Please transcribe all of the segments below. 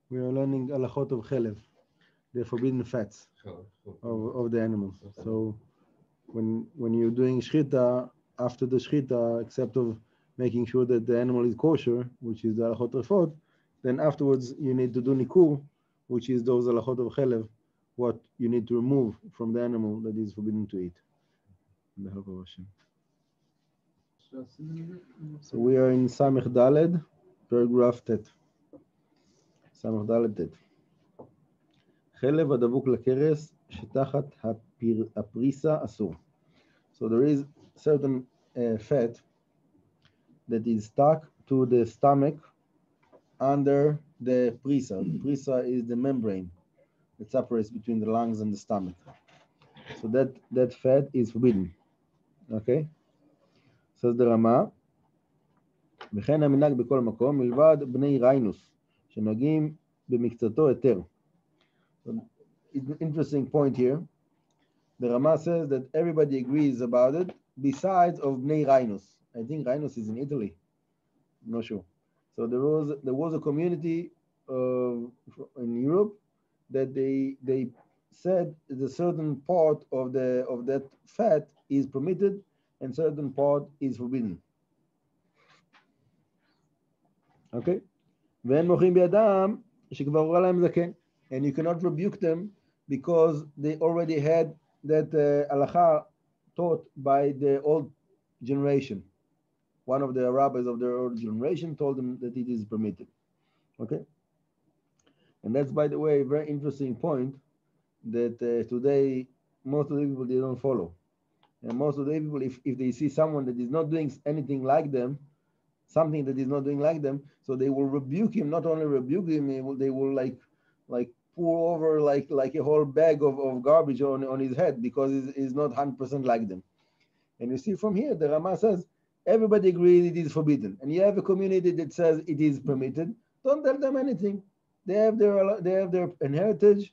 We are learning halakhot of Chelev, the forbidden fats of the animals. So when you're doing shchita, after the shchita, except of making sure that the animal is kosher, which is the halakhot refot, then afterwards you need to do nikur, which is those halakhot of Chelev, what you need to remove from the animal that is forbidden to eat. In the help of Hashem. So we are in Samech Daled, paragraph Tet. Samech Daled Tet. חלב הדבוק לכרס שתחת הפריסה אסור. So there is certain fat that is stuck to the stomach under the prisa. The prisa is the membrane that separates between the lungs and the stomach. So that fat is forbidden. Okay? Says the Rama, וכן המנהג בכל מקום מלבד בני ריינוס שנוהגים במקצתו היתר. It's an interesting point here. The Rama says that everybody agrees about it besides of Bnei Rhinus. I think Rhinus is in Italy. I'm not sure. So there was a community in Europe that they said that a certain part of that fat is permitted and certain part is forbidden. Okay? ואין מוחים בידם שכבר הורה להם זקן. And you cannot rebuke them because they already had that halacha taught by the old generation. One of the rabbis of the old generation told them that it is permitted. Okay? And that's, by the way, a very interesting point that today most of the people, they don't follow. And most of the people, if they see someone that is not doing anything like them, something that is not doing like them, so they will rebuke him, not only rebuke him, they will like pour over like a whole bag of garbage on his head because he's not 100% like them. And you see from here, the Rama says, everybody agrees it is forbidden. And you have a community that says it is permitted. Don't tell them anything. They have their inheritance.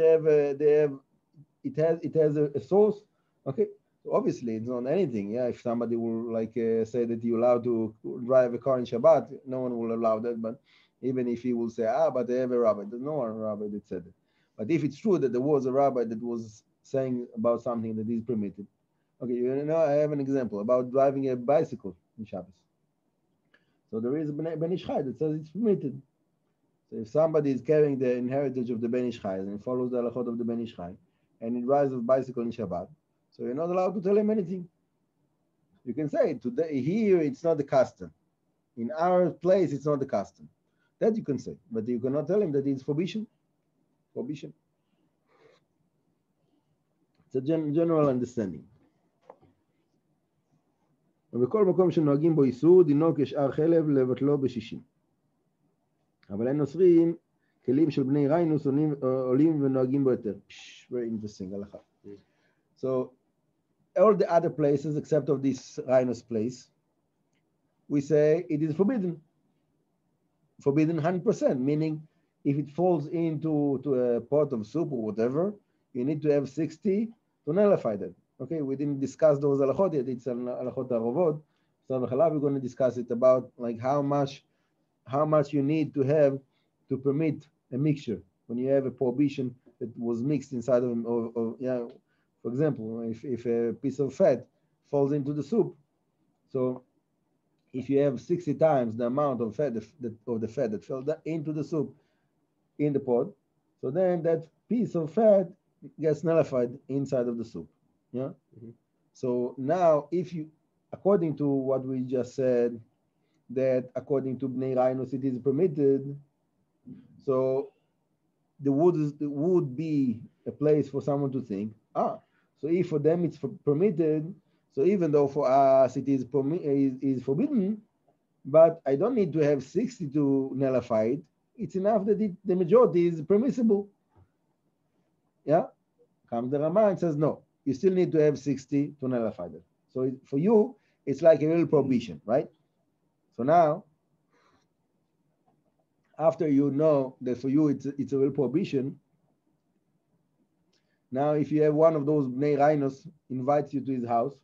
It has a source. Okay. So obviously, it's not anything. Yeah, if somebody will say that you're allowed to drive a car in Shabbat, no one will allow that. But even if he will say, but they have a rabbi, there's no one rabbi that said it. But if it's true that there was a rabbi that was saying about something that is permitted, okay, I have an example about driving a bicycle in Shabbos. So there is a Ben Ish Chai that says it's permitted. So if somebody is carrying the inheritance of the Ben Ish Chai and follows the halakhot of the Ben Ish Chai and he drives a bicycle in Shabbat, so you're not allowed to tell him anything. You can say, today here it's not the custom. In our place, it's not the custom. That you can say, but you cannot tell him that it's forbidden. Forbidden. It's a general understanding. ובכל מקום שנוהגים בו איסור, דינו כשאר חלב לבטלו ב-60. אבל אין אוסרים כלים של בני ריינוס עולים ונוהגים בו יותר. Very interesting, הלכה. So, all the other places except of this rhinos place, we say it is forbidden. Forbidden 100%, meaning if it falls into a pot of soup or whatever, you need to have 60 to nullify that. Okay, we didn't discuss those halakhot yet. It's an halakhot harovot. So we're going to discuss it about like how much you need to have to permit a mixture when you have a prohibition that was mixed inside of for example, if a piece of fat falls into the soup, so if you have 60 times the amount of fat that fell into the soup in the pot, so then that piece of fat gets nullified inside of the soup. Yeah. Mm-hmm. So now, if you, according to what we just said, that according to Bnei Rhinus it is permitted, so there would be a place for someone to think, so if for them it's permitted, so even though for us it is forbidden, but I don't need to have 60 to nullify it. It's enough that the majority is permissible. Yeah? Comes the Rama and says, no, you still need to have 60 to nullify that. So for you, it's like a real prohibition, right? So now, after you know that for you it's a real prohibition, now if you have one of those Bnei Rhinos invites you to his house,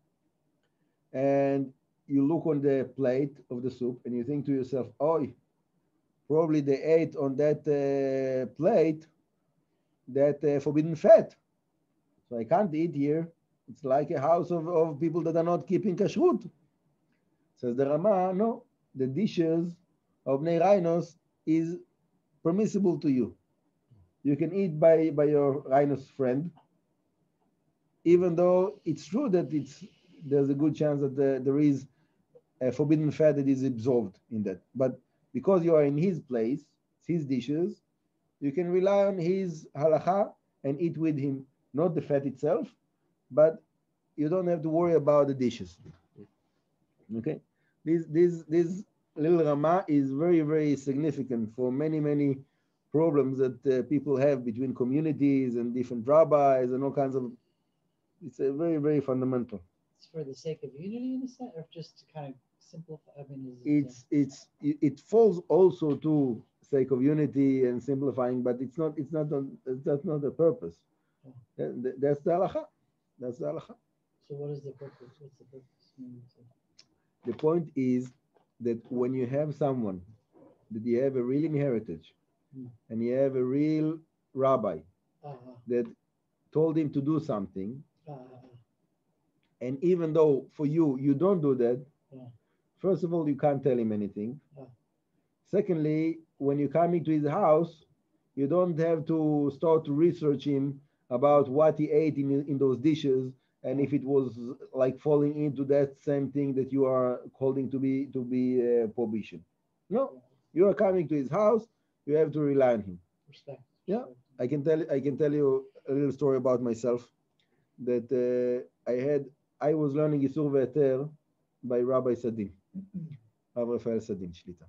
and you look on the plate of the soup and you think to yourself, probably they ate on that plate that forbidden fat. So I can't eat here. It's like a house of people that are not keeping kashrut. Says the Rama, no, the dishes of Bnei Rhinos is permissible to you. You can eat by your Rhinos friend, even though it's true that there's a good chance that there is a forbidden fat that is absorbed in that. But because you are in his place, his dishes, you can rely on his halacha and eat with him, not the fat itself, but you don't have to worry about the dishes. Okay, this little Rama is very, very significant for many problems that people have between communities and different rabbis and all kinds of. It's a very, very fundamental. It's for the sake of unity in a sense, or just to kind of simplify. I mean, it falls also to sake of unity and simplifying, but that's not the purpose. Oh. That's the halacha. That's the halacha. So what is the purpose? What's the purpose? The point is that when you have someone that you have a real heritage, and you have a real rabbi that told him to do something, and even though for you don't do that, first of all, you can't tell him anything. Secondly, when you're coming to his house, you don't have to start to research him about what he ate in those dishes, and if it was like falling into that same thing that you are holding to be prohibition. No, you are coming to his house. You have to rely on him. Respect. Yeah, I can tell you a little story about myself. That I was learning Yisur Ve'eter by Rabbi Sadin, Rav Rafael Sadin Shlita.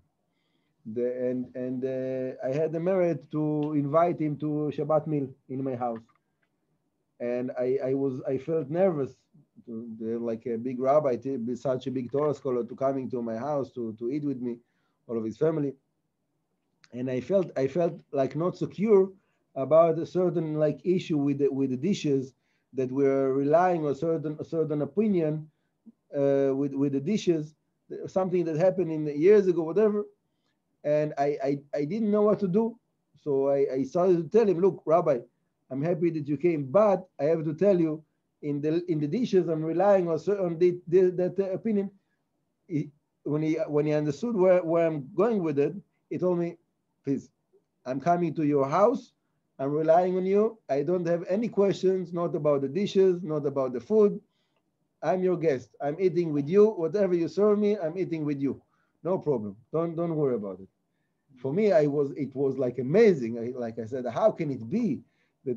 I had the merit to invite him to Shabbat meal in my house, and I felt nervous, like a big rabbi, such a big Torah scholar, to coming to my house to eat with me, all of his family, and I felt like not secure about a certain like issue with the dishes, that we're relying on a certain opinion with the dishes, something that happened in years ago, whatever. And I didn't know what to do. So I started to tell him, look, Rabbi, I'm happy that you came, but I have to tell you, in the dishes, I'm relying on that opinion. When he understood where I'm going with it, he told me, please, I'm coming to your house. I'm relying on you. I don't have any questions, not about the dishes, not about the food. I'm your guest. I'm eating with you. Whatever you serve me, I'm eating with you. No problem. Don't worry about it. For me, it was like amazing. Like I said, how can it be that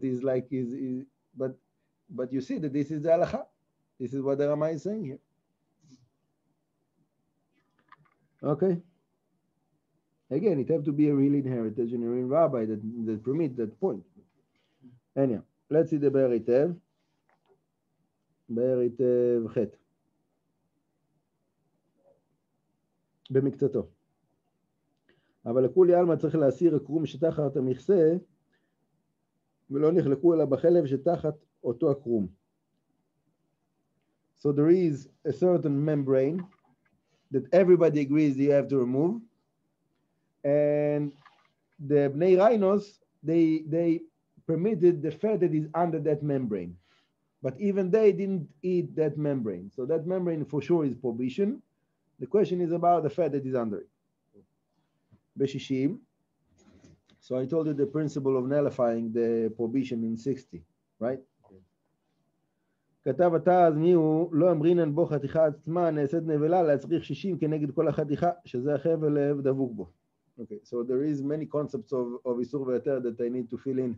but you see that this is the halacha. This is what the Rama is saying here. Okay. Again, it have to be a real heritage and a real rabbi that permit that point. Anyhow, let's see the Be'er Hitev. Be'er Hitev Chet. במקצתו. אבל לכולי עלמא צריך להסיר הקרום שתחת המכסה, ולא נחלקו אלא בחלב שתחת אותו הקרום. So there is a certain membrane that everybody agrees you have to remove, and the Bnei Rhinos, they permitted the fat that is under that membrane, but even they didn't eat that membrane. So that membrane for sure is prohibition. The question is about the fat that is under it. Beshishim. So I told you the principle of nullifying the prohibition in 60, right? כתב התז מיהו לא אמרינן בו חתיכה עצמה נעשית נבלה להצריך 60 כנגד כל החתיכה שזה החבל לב דבוק בו. Okay, so there is many concepts of Isur Ve'eter that I need to fill in.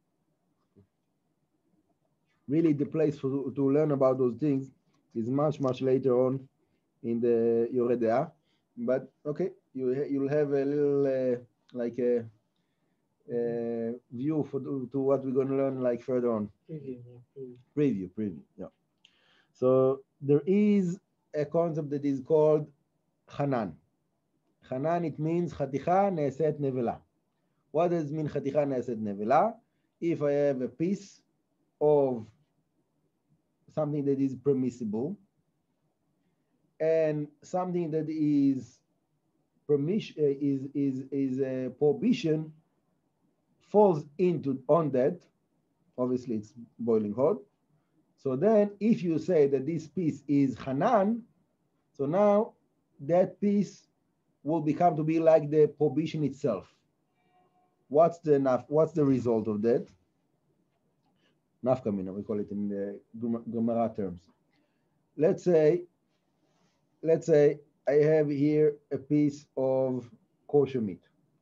Really, the place to learn about those things is much later on in the Yoreh De'ah. But okay, you'll have a little like a view to what we're going to learn like further on. Preview. Yeah. So there is a concept that is called Hanan. Hanan, it means Chaticha Ne'eset Nevela. What does it mean Chaticha Ne'eset Nevela? If I have a piece of something that is permissible and something that is permission prohibition falls on that, obviously it's boiling hot. So then if you say that this piece is Hanan, so now that piece will become to be like the prohibition itself. What's the result of that? Nafkamina, we call it in the Gemara terms. Let's say I have here a piece of kosher meat.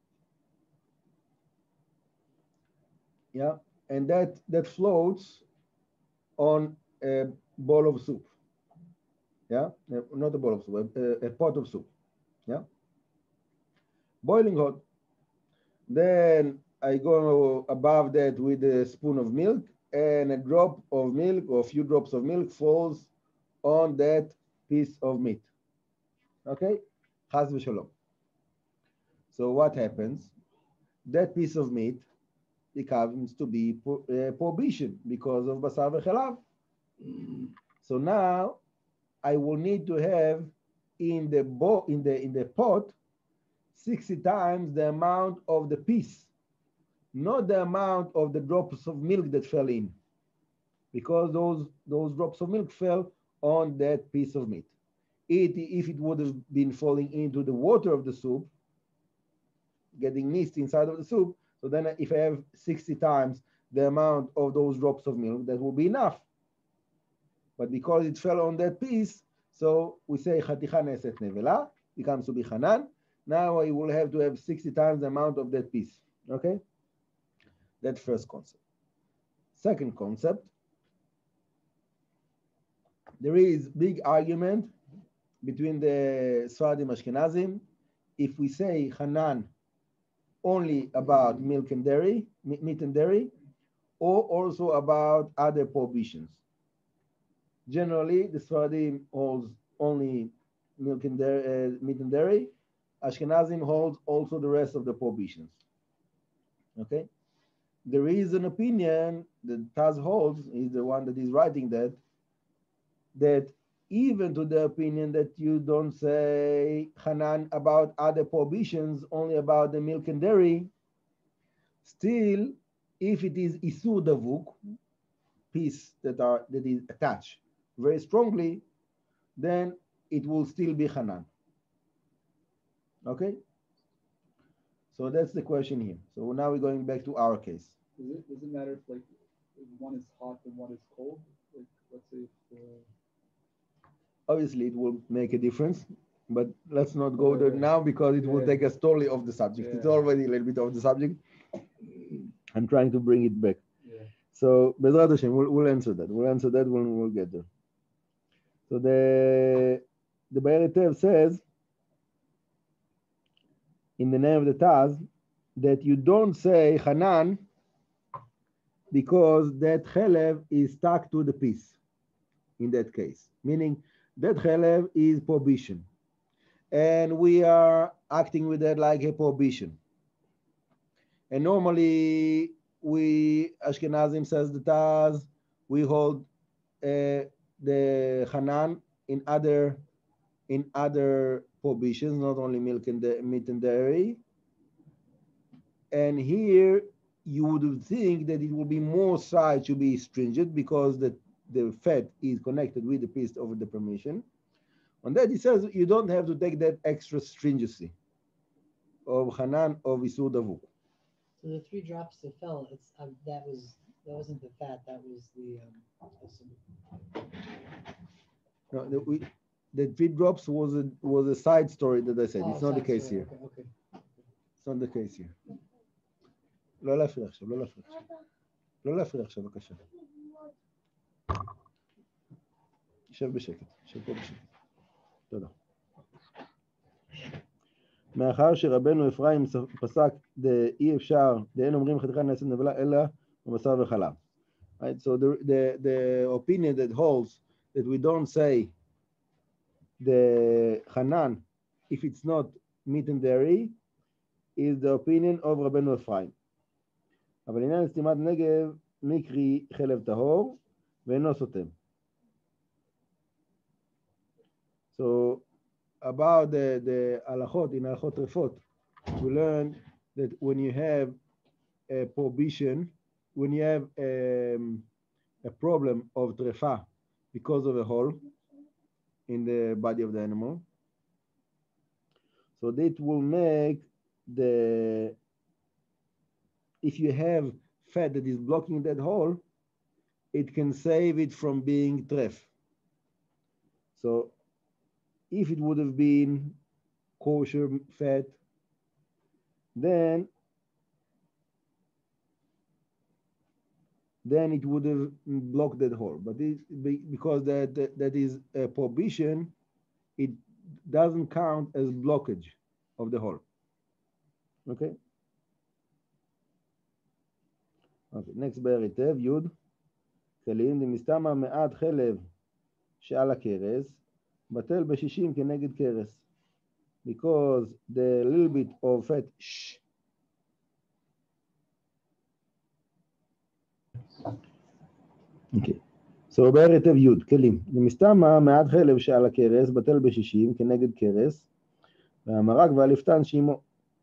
Yeah, and that floats on a bowl of soup. Yeah, not a bowl of soup, a pot of soup. Yeah, boiling hot. Then I go above that with a spoon of milk, and a drop of milk or a few drops of milk falls on that piece of meat. Okay, Chas v'shalom. So what happens? That piece of meat becomes to be prohibition because of basar v'chelav. So now I will need to have in the pot 60 times the amount of the piece, not the amount of the drops of milk that fell in, because those drops of milk fell on that piece of meat. If it would have been falling into the water of the soup, getting mixed inside of the soup, so then if I have 60 times the amount of those drops of milk, that will be enough. But because it fell on that piece, so we say Chaticha Neset Nevela, becomes to be Hanan. Now I will have to have 60 times the amount of that piece. Okay? That's first concept. Second concept, there is big argument between the Sfaradim Ashkenazim. If we say Hanan only about milk and dairy, meat and dairy, or also about other prohibitions. Generally, the Sfaradim holds only milk and dairy, meat and dairy. Ashkenazim holds also the rest of the prohibitions. Okay? There is an opinion that Taz holds, is the one that is writing that even to the opinion that you don't say Hanan about other prohibitions, only about the milk and dairy, still, if it is Isur Davuk, piece that is attached very strongly, then it will still be Hanan. Okay? So that's the question here. So now we're going back to our case. Does it matter if one is hot and one is cold? Like, let's say if obviously it will make a difference, but let's not go there now because it will take us totally off the subject. It's already a little bit off the subject. I'm trying to bring it back. So Bezrat Hashem, we'll answer that. We'll answer that when we'll get there. So the Be'er Tev says in the name of the Taz that you don't say Hanan because that Chelev is stuck to the piece in that case, meaning that Chelev is prohibition, and we are acting with that like a prohibition. And normally we Ashkenazim, says the Taz, we hold the Hanan in other prohibitions, not only milk and meat and dairy. And here you would think that it will be more side to be stringent because the fat is connected with the piece of the permission. On that, he says you don't have to take that extra stringency of Hanan of Isur Davuk. So the 3 drops that fell, that wasn't the fat, that was the No, the 3 drops was a side story that I said. It's not the case here. Okay. It's not the case here. לא להפריע עכשיו, לא להפריע עכשיו. לא להפריע עכשיו, בבקשה. שב בשקט, שב פה בשקט. תודה. מאחר שרבנו אפרים פסק אי אפשר, דאין אומרים חתיכה נעשית נבלה, אלא בבשר וחלב. Right, so the opinion that holds that we don't say the Hanan if it's not meat and dairy is the opinion of רבנו אפרים. אבל עניין סתימת נגב מקרי חלב טהור ואינו סותם. So about the הלכות, in הלכות טרפות, we learned that when you have a prohibition, when you have a problem of trefa because of a hole in the body of the animal, so that will make if you have fat that is blocking that hole, it can save it from being tref. So if it would have been kosher fat, then it would have blocked that hole. But because that is a prohibition, it doesn't count as blockage of the hole. Okay? Okay, next בהיטב, י' כלים, דמסתמה מעט חלב שעל הכרס, בטל ב-60 כנגד כרס. Because the little bit of fat, Okay. So בהיטב י' כלים, דמסתמה מעט חלב שעל הכרס, בטל ב-60 כנגד כרס, והמרק והלפתן שעמו.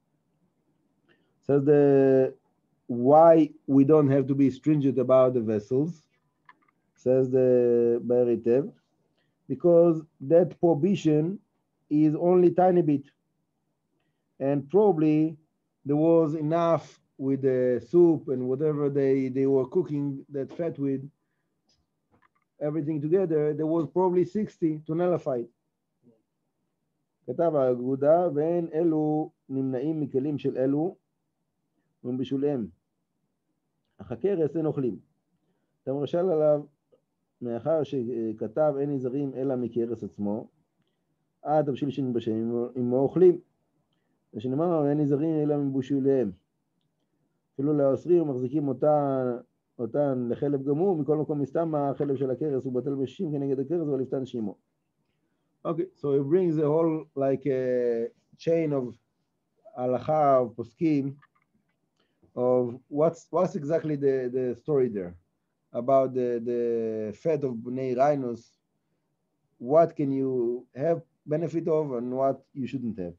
Says why we don't have to be stringent about the vessels, says the בהיטב, because that prohibition is only tiny bit, and probably there was enough with the soup and whatever they were cooking that fat with, everything together, there was probably 60 to nullify it. כתב האגודה, ואין אלו נמנעים מכלים של אלו ומבשולהם. אך הכרס אין אוכלים. אתה מרשל עליו, מאחר שכתב אין נזרים אלא מכרס עצמו, תבשיל שנבשלים עמו אוכלים. ושנאמר אין נזרים אלא מבשולהם. אפילו לאוסרים ומחזיקים אותן לחלב גמור, מכל מקום מסתם החלב של הכרס הוא בטל ב-60 כנגד הכרס ולפתן שעמו. Okay, so it brings a whole like a chain of halacha of poskim of what's exactly the story there about the fat of bnei rhinos. What can you have benefit of and what you shouldn't have.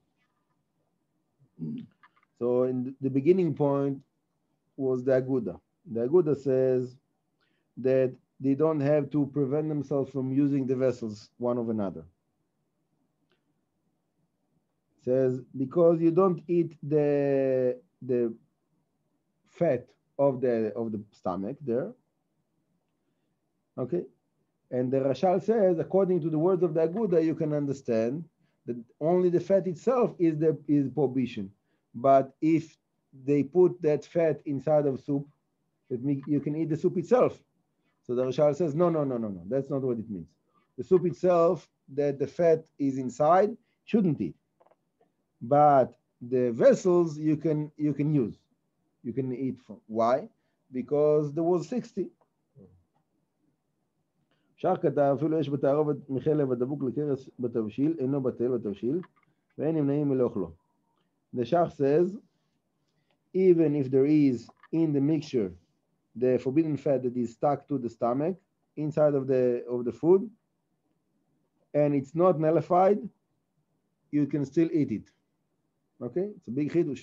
So in the beginning point was the aguda. The aguda says that they don't have to prevent themselves from using the vessels one of another. Says because you don't eat the fat of the stomach there, okay, and the Rashal says according to the words of the Aguda you can understand that only the fat itself is prohibition, but if they put that fat inside of soup, you can eat the soup itself. So the Rashal says no, that's not what it means. The soup itself that the fat is inside shouldn't eat. But the vessels you can use, you can eat from. Why? Because there was 60. שער כתב, אפילו יש בתערובת מחלב הדבוק לכרס בתבשיל, אינו בטל בתבשיל, ואין נמנעים מלאכלו. The Shach says, even if there is in the mixture the forbidden fat that is stuck to the stomach inside of the food, and it's not nullified, you can still eat it. Okay, it's a big חידוש.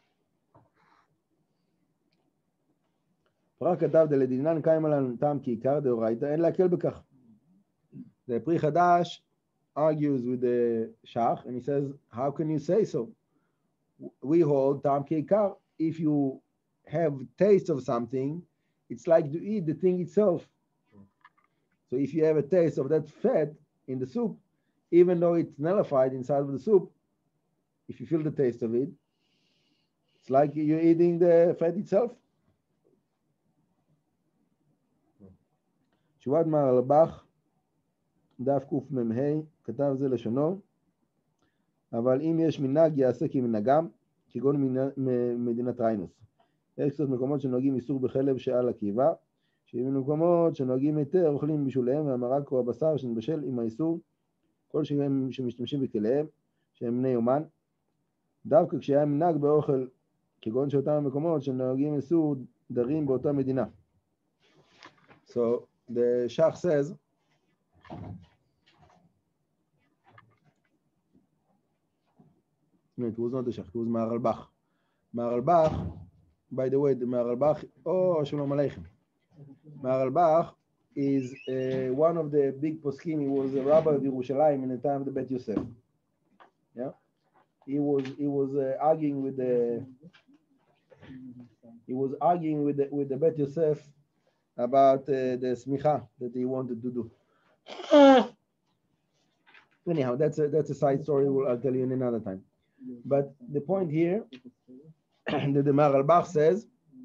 פרק כתב דלדינן קיים על טעם כעיקר דאורייתא, אין להקל בכך. The פרי חדש argues with the Shach and he says, how can you say so? We hold טעם כעיקר. If you have taste of something, it's like to eat the thing itself. So if you have a taste of that fat in the soup, even though it's nullified inside of the soup, if you feel the taste of it, it's like you're eating the fat itself. תשובת מהרלב"ח, דף קמ"ה, כתב זה לשונו, אבל אם יש מנהג יעשה כמנהגם, כגון מדינת ריינוס. יש קצת מקומות שנוהגים איסור בחלב שעל הקיבה, שיהיו מקומות שנוהגים היתר אוכלים בשולהם, והמרק או הבשר שנבשל עם האיסור, כל שהם שמשתמשים בכליהם, שהם בני יומן, דווקא כשהיה מנהג באוכל, כגון שאותם המקומות שנוהגים איסור דרים באותה מדינה. So the Shach says No, it was not the Shach, it was Maharalbach. Maharalbach, by the way, the Maharalbach, oh, Shalom Aleichem. Maharalbach is one of the big poskim. He was a rabbi of Yerushalayim in the time of the Bet Yosef. Yeah, he was arguing with the Bet Yosef about the Semicha that he wanted to do. Anyhow, that's a side story. I'll tell you in another time. But the point here that the Maharalbach says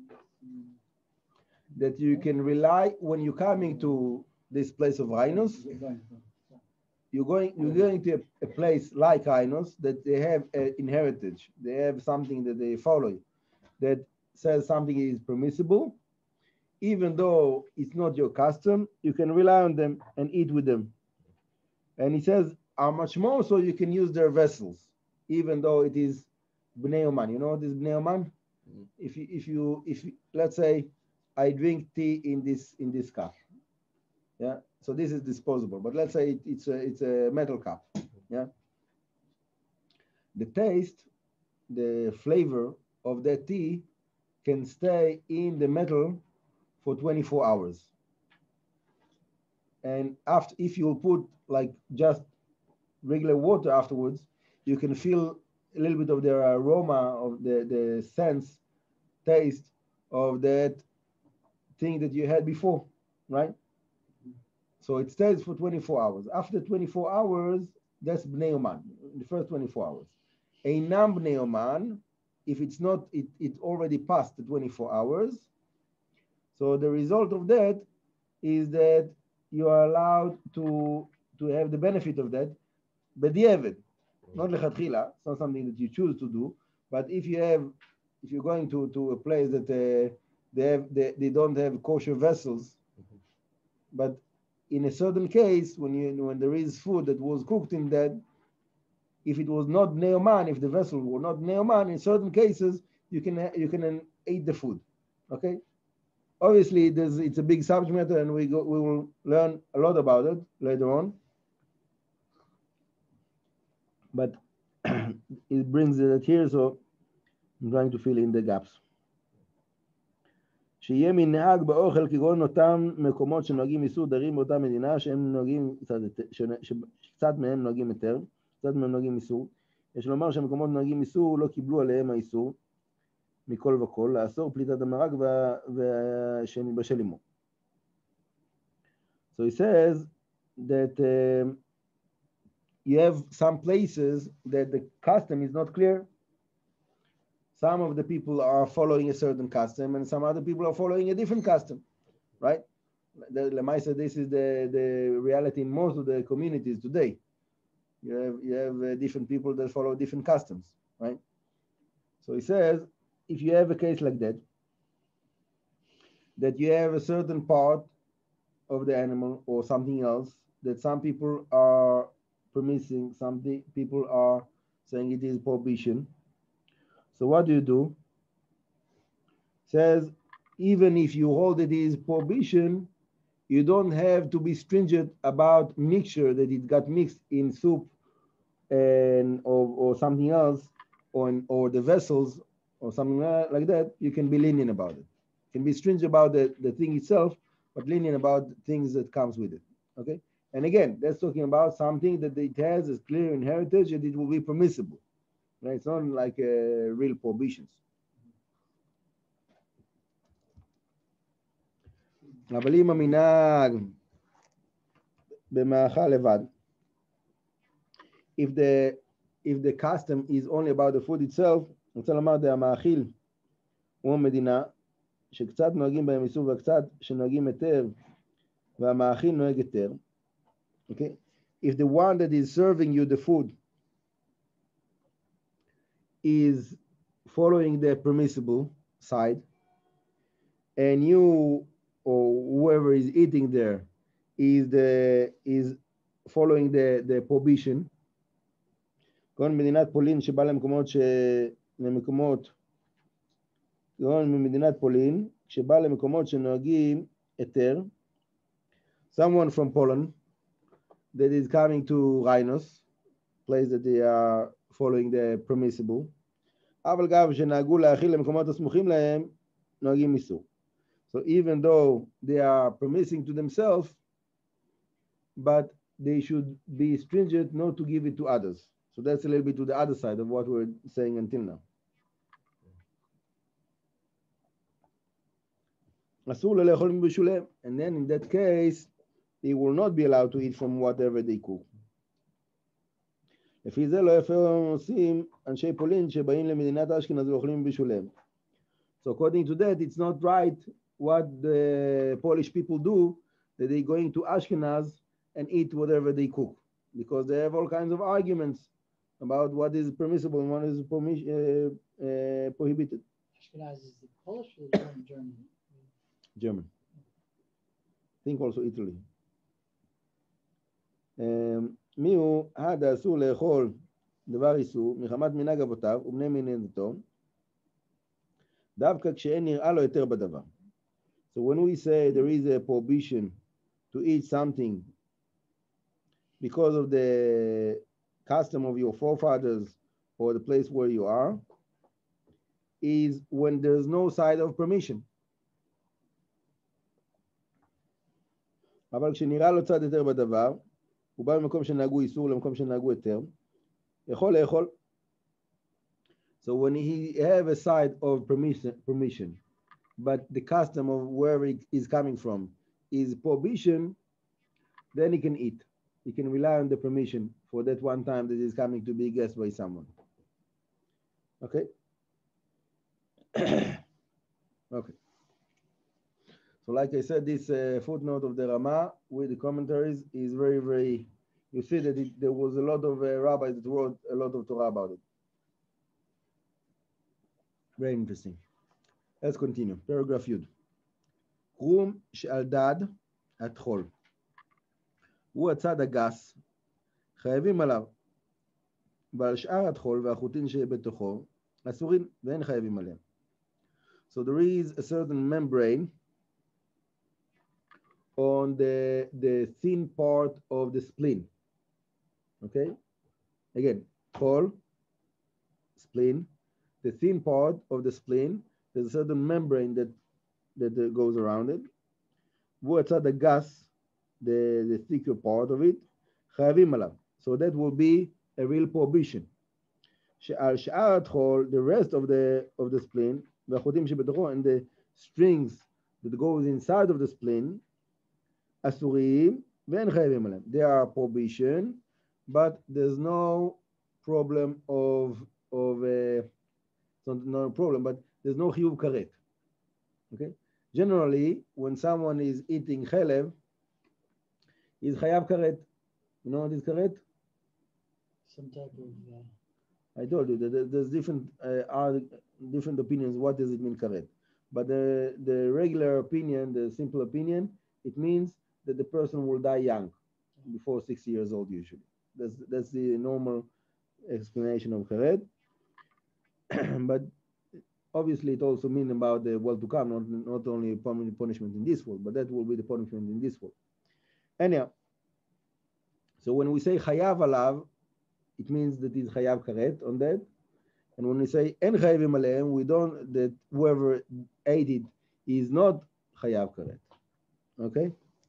that you can rely when you're coming to this place of rhinos. You're going to a place like rhinos that they have an heritage. They have something that they follow that says something is permissible, even though it's not your custom. You can rely on them and eat with them. And he says, how much more so you can use their vessels, even though it is bnei oman. You know what is bnei oman? If you let's say I drink tea in this cup, yeah. So this is disposable, but let's say it's a metal cup, yeah. The taste, the flavor of that tea can stay in the metal for 24 hours. And after, if you put like just regular water afterwards, you can feel a little bit of the aroma of the sense, taste of that thing that you had before, right? So it stays for 24 hours. After 24 hours, that's bnei oman, the first 24 hours. A non-bnei oman, if it's not, it already passed the 24 hours. So the result of that is that you are allowed to have the benefit of that, b'diavad, not lechatchila. It's not something that you choose to do. But if you're going to a place that they don't have kosher vessels, but in a certain case, when there is food that was cooked in that, if it was not bnei oman, if the vessel were not bnei oman, in certain cases you can eat the food. Okay. Obviously, it's a big subject matter, and we will learn a lot about it later on. But it brings it here, so I'm trying to fill in the gaps. שיהיה מנהג באוכל כגון אותם מקומות שנוהגים איסור דרים באותה מדינה שהם נוהגים שקצת מהם נוהגים יותר, קצת מהם נוהגים איסור. יש לומר שהמקומות נוהגים איסור לא קיבלו עליהם האיסור מכל וכל, לאסור פליטת המרק שנתבשל עמו. So he says that you have some places that the custom is not clear. Some of the people are following a certain custom, and some other people are following a different custom, right? Lemaisa, this is the reality in most of the communities today. You have different people that follow different customs, right? So he says, if you have a case like that you have a certain part of the animal or something else that some people are permitting, some people are saying it is prohibition. So what do? Says, even if you hold it is prohibition, you don't have to be stringent about mixture that it got mixed in soup and or something else, or the vessels or something like that. You can be lenient about it. You can be stringent about the thing itself, but lenient about things that comes with it. Okay? And again, that's talking about something that it has as clear in heritage and it will be permissible. Right? It's not like real prohibitions. אבל אם המנהג במאכל לבד, if the custom is only about the food itself, אני רוצה לומר, המאכיל הוא המדינה שקצת נוהגים בהם איסור וקצת שנוהגים יותר, והמאכיל נוהג יותר. Okay? If the one that is serving you the food is following the permissible side, and you or whoever is eating there is following the prohibition. כגון מדינת פולין שבא למקומות שנוהגים היתר, someone from Poland that is coming to Rhinos, place that they are following the permissible. אבל גם שנהגו להאכיל למקומות הסמוכים להם, נוהגים איסור. So even though they are permitting to themselves, but they should be stringent not to give it to others. So that's a little bit to the other side of what we're saying until now. אסור לו לאכול מבשולם, and then in that case, they will not be allowed to eat from whatever they cook. לפי זה לא יפה עושים אנשי פולין שבאים למדינת אשכנז ואוכלים מבשולם. So according to that, it's not right what the Polish people do, that they're going to Ashkenaz and eat whatever they cook, because they have all kinds of arguments about what is permissible and what is prohibited. Ashkenaz is the Polish or the German? German. I think also Italy. מי הוא הדה אסור לאכול דבר איסור מחמת מנהג אבותיו ובני מנהגתו דווקא כשאין נראה לו יותר בדבר. So when we say there is a prohibition to eat something because of the custom of your forefathers or the place where you are, is when there's no side of permission. אבל כשנראה לו צד יותר בדבר, הוא בא ממקום שנהגו איסור למקום שנהגו יותר, יכול לאכול. So when he have a side of permission, but the custom of wherever it is coming from is prohibition, then he can eat. He can rely on the permission for that one time that he's coming to be guessed by someone. Okay? Okay. So like I said, this footnote of the Rama with the commentaries is very, very, you see that there was a lot of rabbis that wrote a lot of Torah about it. Very interesting. Let's continue. Paragraph Yud. קרום שעל דד הטחול. הוא הצד הגס, חייבים עליו. ועל שאר הטחול והחוטין שבתוכו, אסורים ואין חייבים עליהם. So there is a certain membrane on the thin part of the spleen. Okay? Again, טחול, spleen, the thin part of the spleen, there's a certain membrane that goes around it. והוא הצד הגס, the thicker part of it, חייבים עליו. So that will be a real prohibition. שעל שאר הטחול, the rest of the spleen, והחוטים שבתוכו, and the strings that goes inside of the spleen, אסורים ואין חייבים עליהם. They are prohibition, but there's no problem it's not a problem, but there's no חיוב כרת. Okay? Generally, when someone is eating chelev, he's חייב כרת. You know what is כרת? Some type of... I told you that there's different opinions. What does it mean כרת? But the regular opinion, the simple opinion, it means that the person will die young, before 60 years old usually. That's the normal explanation of כרת. But obviously it also means about the world to come, not only punishment in this world, but that will be the punishment in this world. Anyhow, so when we say chayav alav, it means that it's chayav karet on that. And when we say en chayavim aleim, we don't, that whoever ate it is not chayav karet. Okay?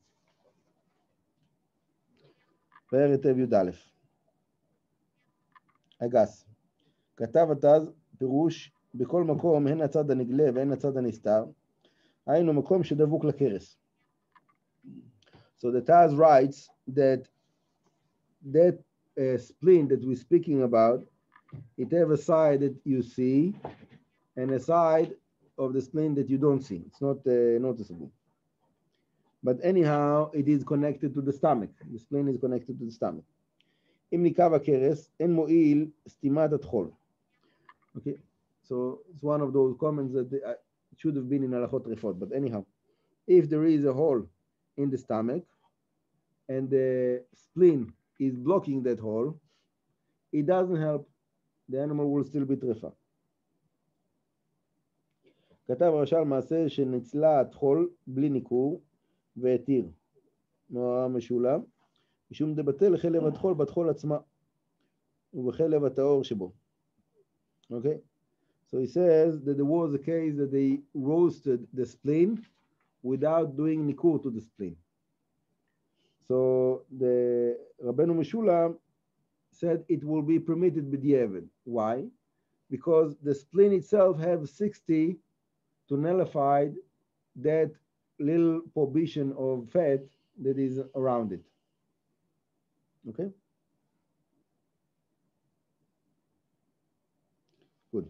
פרק י"א. הגס. כתב התז פירוש בכל מקום, הן הצד הנגלה והן הצד הנסתר, היינו מקום שדבוק לקרס. So the Taz writes that spleen that we're speaking about, it have a side that you see and a side of the spleen that you don't see. It's not noticeable. But anyhow, it is connected to the stomach. The spleen is connected to the stomach. אם ניקב הקרס, אין מועיל סתימת הטחול. Okay, so it's one of those comments that it should have been in הלכות טרפות. But anyhow, if there is a hole in the stomach and the spleen is blocking that hole, it doesn't help. The animal will still be טרפה. כתב רש"ל מעשה שנצלה הטחול בלי ניכור והתיר. מאורע משולב, משום דבטל חלב הטחול בתחול עצמה. ובחלב הטהור שבו. Okay? So he says that there was a case that they roasted the spleen without doing nikur to the spleen. So the Rabbeinu Meshulam said it will be permitted b'diavad. Why? Because the spleen itself have 60 to nullify that little portion of fat that is around it. Okay? Good.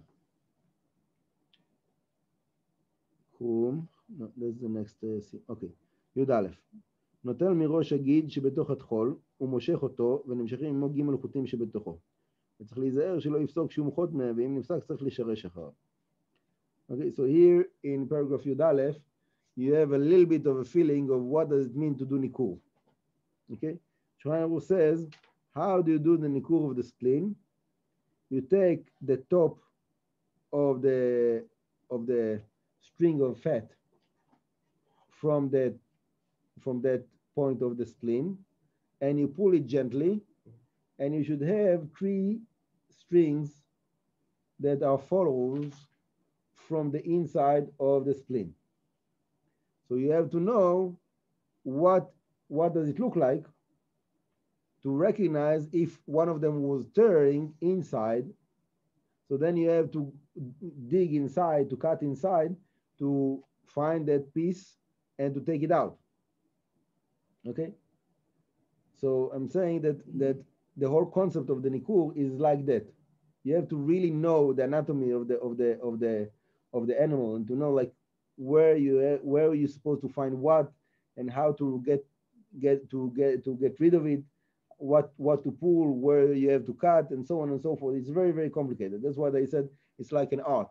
Cool. No, that's the next scene. Okay. י"א. נוטל מראש הגיד שבתוך הטחול, ומושך אותו, ונמשכים עמו ג' חוטים שבתוכו. וצריך להיזהר שלא יפסוק שום חוט מהם, ואם נפסק צריך לשרש אחריו. Okay, so here in paragraph י"א, you have a little bit of a feeling of what does it mean to do nikur. Okay? Shulchan says, how do you do the nikur of the spleen? You take the top of the string of fat from that point of the spleen, and you pull it gently, and you should have 3 strings that are follows from the inside of the spleen. So you have to know what does it look like to recognize if one of them was tearing inside. So then you have to dig inside, to cut inside, to find that piece and to take it out. Okay? So I'm saying that the whole concept of the nikur is like that. You have to really know the anatomy of the animal, and to know like where you're supposed to find what, and how to get rid of it, what to pull, where you have to cut, and so on and so forth. It's very, very complicated. That's why they said it's like an art.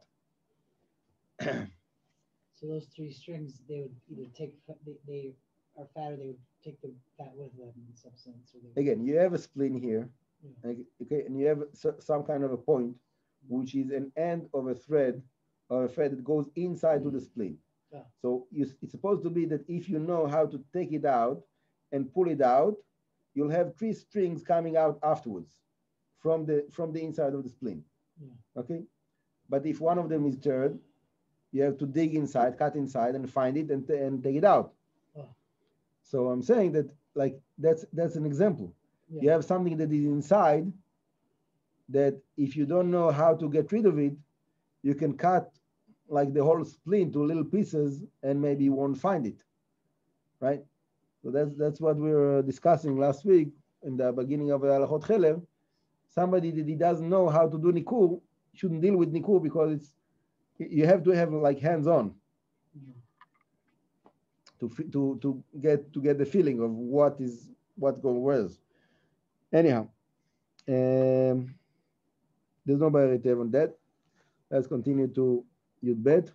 So those 3 strings, they would either take, they are fat, or they would take the fat with them in some sense. Again, you have a spleen here, yeah. Okay, and you have some kind of a point, which is an end of a thread or a thread that goes inside to the spleen. Yeah. So it's supposed to be that if you know how to take it out and pull it out, you'll have 3 strings coming out afterwards from the inside of the spleen. Yeah. Okay, but if one of them is teared, you have to dig inside, cut inside, and find it and take it out. Oh. So I'm saying that like that's an example. Yeah. You have something that is inside that if you don't know how to get rid of it, you can cut like the whole spleen to little pieces and maybe you won't find it, right? So that's what we were discussing last week in the beginning of the halakhot Chelev. Somebody that he doesn't know how to do nikur shouldn't deal with nikur, because you have to have like hands-on to get the feeling of what goes where. Anyhow, there's no barrier on that. Let's continue to י"ב.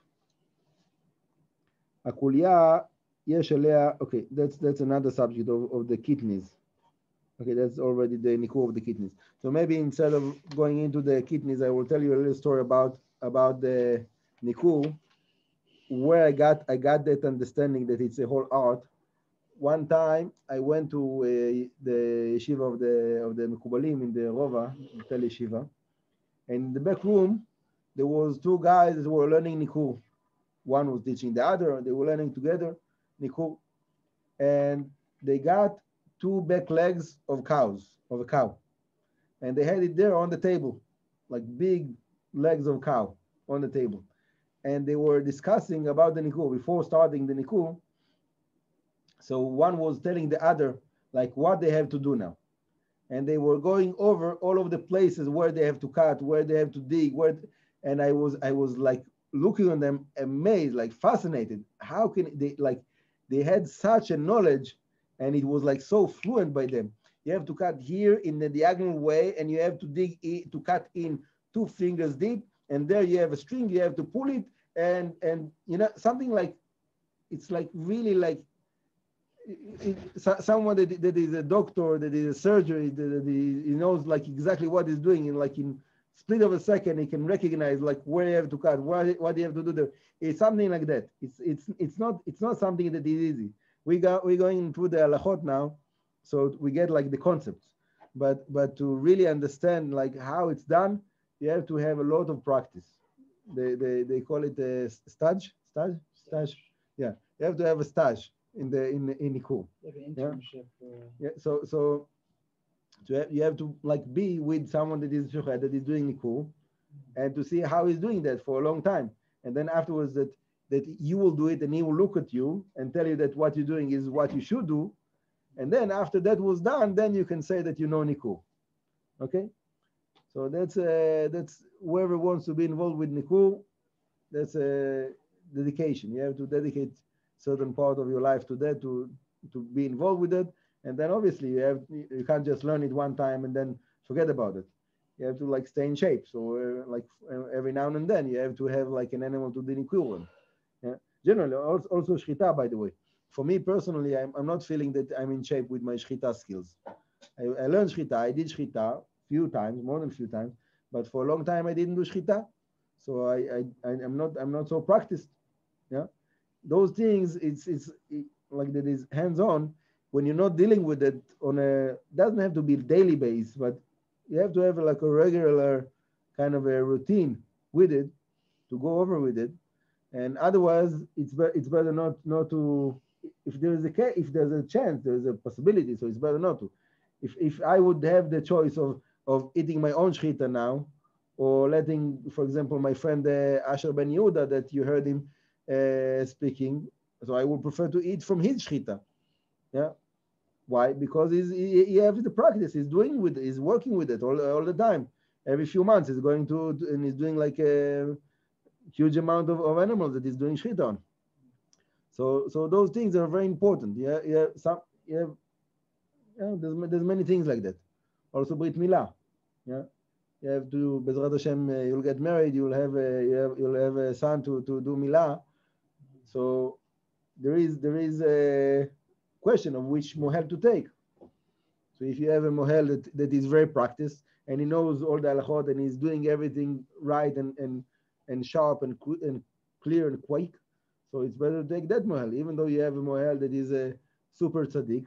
הקוליה יש עליה, okay, that's another subject of the kidneys. Okay, that's already the nikur of the kidneys. So maybe instead of going into the kidneys, I will tell you a little story about the nikur, where I got that understanding that it's a whole art. One time I went to the yeshiva of the Mekubalim in the Rova, Tel Yeshiva, and in the back room there was 2 guys that were learning nikur. One was teaching the other, and they were learning together nikur, and they got 2 back legs of a cow, and they had it there on the table, like big legs of cow on the table, and they were discussing about the nikur before starting the nikur. So one was telling the other like what they have to do now, and they were going over all of the places where they have to cut, where they have to dig, and I was like looking on them amazed, like fascinated. How can they had such a knowledge, and it was like so fluent by them. You have to cut here in the diagonal way, and you have to dig to cut in 2 fingers deep, and there you have a string, you have to pull it, and something like, it's like really like someone that is a doctor, that is a surgery, that he knows like exactly what he's doing, and like in split of a second he can recognize like where you have to cut, what you have to do there. It's something like that. It's not something that is easy. We're going through the halakhot now, so we get like the concepts. but to really understand like how it's done, you have to have a lot of practice. They call it a stage. Yeah, you have to have a stage in Nikur. Like an internship. Yeah. So you have to like be with someone that is shochet, that is doing Nikur, and to see how he's doing that for a long time, and then afterwards that you will do it and he will look at you and tell you that what you're doing is what you should do, and then after that was done, then you can say that you know Nikur. Okay, so that's whoever wants to be involved with Nikur, that's a dedication. You have to dedicate certain part of your life to that, to be involved with it, and then obviously you can't just learn it one time and then forget about it. You have to like stay in shape. So every now and then you have to have like an animal to do Nikur with. Yeah. Generally, also shchita, by the way. For me personally, I'm not feeling that I'm in shape with my shchita skills. I learned shchita. I did shchita few times, more than a few times, but for a long time I didn't do shchita. So I'm not so practiced. Yeah, those things it's like that is hands-on. When you're not dealing with it doesn't have to be daily basis, but you have to have like a regular kind of a routine with it to go over with it. And otherwise, it's better not to. If there's a chance, there's a possibility. So it's better not to. If I would have the choice of eating my own shchita now, or letting, for example, my friend Asher Ben Yehuda that you heard him speaking, so I would prefer to eat from his shchita. Yeah, why? Because he has the practice. He's working with it all the time. Every few months, he's going to and he's doing like a huge amount of animals that he's doing shchita on. So those things are very important. There's many things like that. Also Brit Milah. Yeah, you have to Bezrat Hashem. You'll get married. You'll have a son to do Milah. So there is a question of which mohel to take. So if you have a mohel that is very practiced and he knows all the halakhot and he's doing everything right and sharp and clear and quick, so it's better to take that mohel, even though you have a mohel that is a super tzaddik.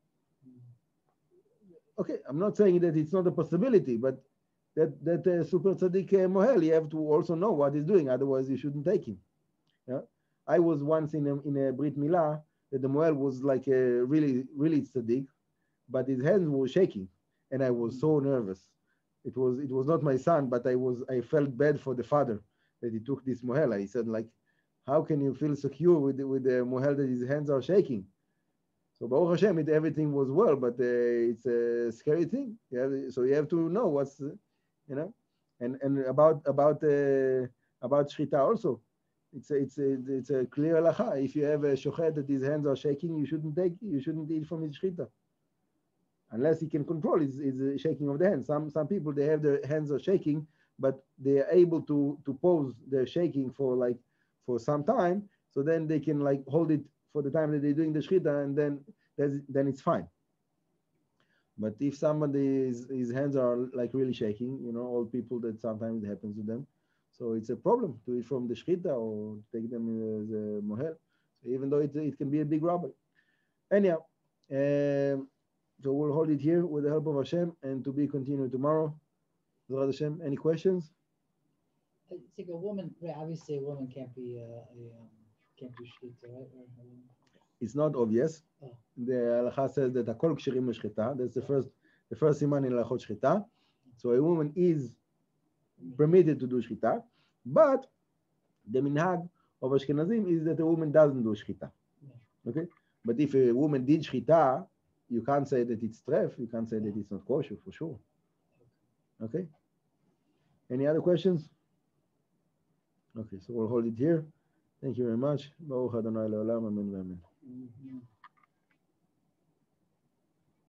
Okay, I'm not saying that it's not a possibility, but that super tzaddik mohel, you have to also know what he's doing, otherwise you shouldn't take him. Yeah, I was once in a Brit Milah that the mohel was like a really tzaddik, but his hands were shaking, and I was so nervous. It was not my son, but I felt bad for the father that he took this mohel. He said like, how can you feel secure with the mohel that his hands are shaking? So Baruch Hashem, everything was well, but it's a scary thing. So you have to know what's, and about shchita also. It's a clear halacha. If you have a shochet that his hands are shaking, you shouldn't eat from his shchita, unless he can control his shaking of the hands. Some people, they have their hands are shaking, but they are able to pause their shaking for some time, so then they can like hold it for the time that they're doing the shchita, and then it's fine. But if somebody's his hands are like really shaking, old people, that sometimes it happens to them, so it's a problem to eat from the shchita or take them as a mohel. So even though it can be a big robbery. Anyhow, so we'll hold it here with the help of Hashem, and to be continued tomorrow. Hashem, any questions? It's like a woman. Obviously, a woman can't be can't do shchita, right? It's not obvious. Oh. The halacha says that akol ksherim l'shchita. That's the first siman in halachot shchita. So a woman is permitted to do shchita, but the minhag of Ashkenazim is that a woman doesn't do shchita. Yeah. Okay, but if a woman did shchita, you can't say that it's tref. You can't say that it's not kosher for sure. Okay. Any other questions? Okay, so we'll hold it here. Thank you very much. Baruch Adonai le'olam, amen v'amen.